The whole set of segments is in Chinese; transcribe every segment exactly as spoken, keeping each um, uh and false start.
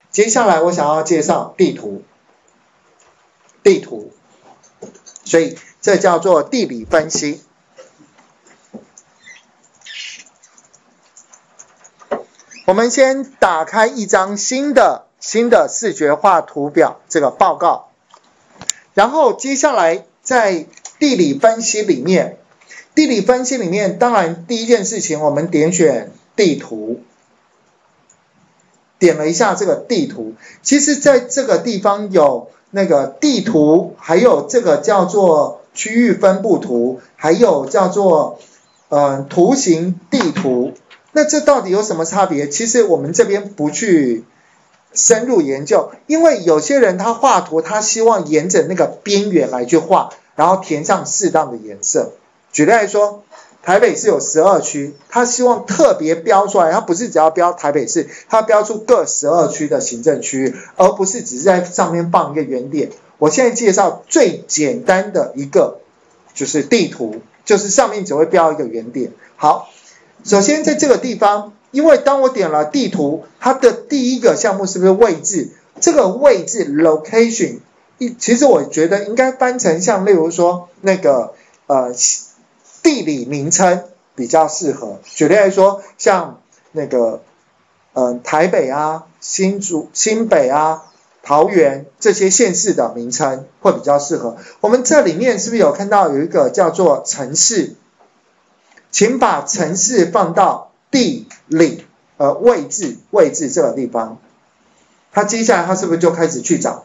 接下来我想要介绍地图，地图，所以这叫做地理分析。我们先打开一张新的新的视觉化图表这个报告，然后接下来在地理分析里面，地理分析里面当然第一件事情我们点选地图。点了一下这个地图，其实在这个地方有那个地图，还有这个叫做区域分布图，还有叫做呃图形地图。那这到底有什么差别？其实我们这边不去深入研究，因为有些人他画图，他希望沿着那个边缘来去画，然后填上适当的颜色。举例来说，台北市有十二区，他希望特别标出来，他不是只要标台北市，他标出各十二区的行政区域，而不是只是在上面放一个圆点。我现在介绍最简单的一个就是地图，就是上面只会标一个圆点。好，首先在这个地方，因为当我点了地图，它的第一个项目是不是位置？这个位置 location， 其实我觉得应该翻成像例如说那个呃。地理名称比较适合，举例来说，像那个呃台北啊、新竹、新北啊、桃园这些县市的名称会比较适合。我们这里面是不是有看到有一个叫做城市？请把城市放到地理呃位置位置这个地方，它接下来它是不是就开始去找？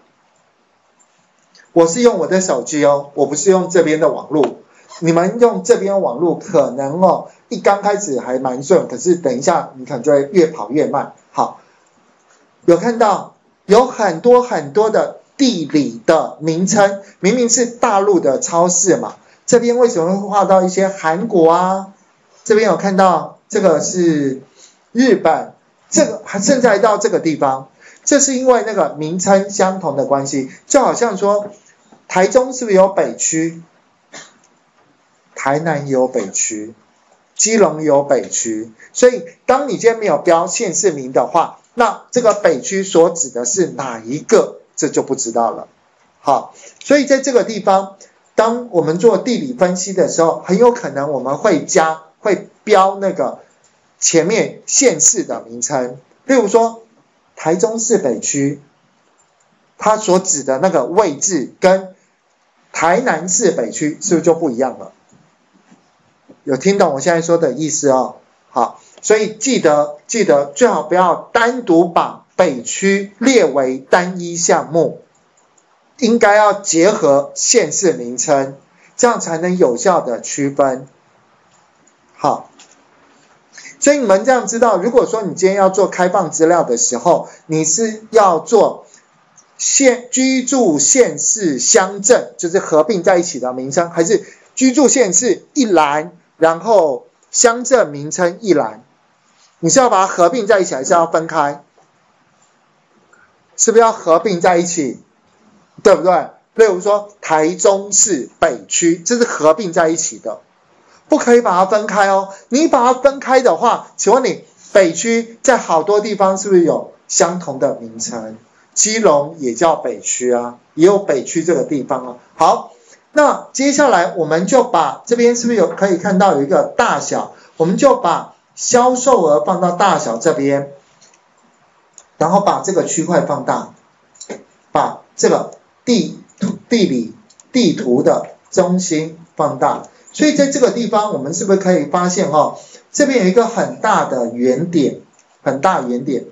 我是用我的手机哦，我不是用这边的网络。你们用这边网络可能哦，一刚开始还蛮顺，可是等一下你可能就会越跑越慢。好，有看到有很多很多的地理的名称，明明是大陆的超市嘛，这边为什么会画到一些韩国啊？这边有看到这个是日本，这个还甚至还到这个地方，这是因为那个名称相同的关系，就好像说台中是不是有北区？台南有北区，基隆有北区，所以当你今天没有标县市名的话，那这个北区所指的是哪一个，这就不知道了。好，所以在这个地方，当我们做地理分析的时候，很有可能我们会加会标那个前面县市的名称，例如说台中市北区，它所指的那个位置跟台南市北区是不是就不一样了？有听懂我现在说的意思哦？好，所以记得记得最好不要单独把北区列为单一项目，应该要结合县市名称，这样才能有效的区分。好，所以你们这样知道，如果说你今天要做开放资料的时候，你是要做县居住县市乡镇，就是合并在一起的名称，还是居住县市一栏？然后乡镇名称一栏，你是要把它合并在一起，还是要分开？是不是要合并在一起？对不对？例如说台中市北区，这是合并在一起的，不可以把它分开哦。你把它分开的话，请问你北区在好多地方是不是有相同的名称？基隆也叫北区啊，也有北区这个地方啊。好。那接下来我们就把这边是不是有可以看到有一个大小，我们就把销售额放到大小这边，然后把这个区块放大，把这个地地理地图的中心放大。所以在这个地方我们是不是可以发现哦，这边有一个很大的圆点，很大圆点。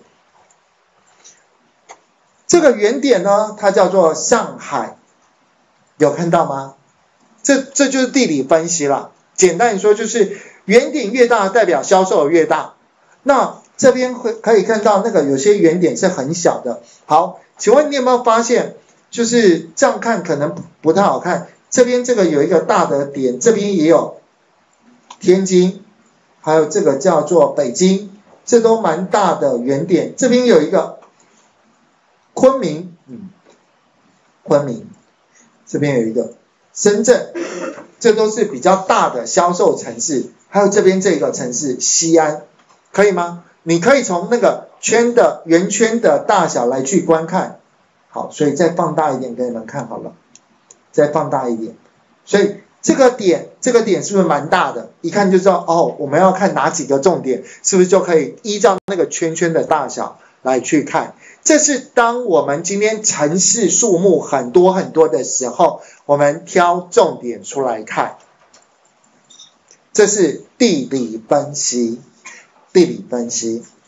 这个圆点呢，它叫做上海。有看到吗？这这就是地理分析了。简单说就是圆点越大代表销售额越大。那这边会可以看到那个有些圆点是很小的。好，请问你有没有发现，就是这样看可能不太好看。这边这个有一个大的点，这边也有天津，还有这个叫做北京，这都蛮大的圆点。这边有一个昆明，嗯，昆明。这边有一个深圳，这都是比较大的销售城市，还有这边这个城市西安，可以吗？你可以从那个圈的圆圈的大小来去观看。好，所以再放大一点给你们看好了，再放大一点。所以这个点，这个点是不是蛮大的？一看就知道哦，我们要看哪几个重点，是不是就可以依照那个圈圈的大小来去看？这是当我们今天程式数目很多很多的时候，我们挑重点出来看。这是地理分析，地理分析。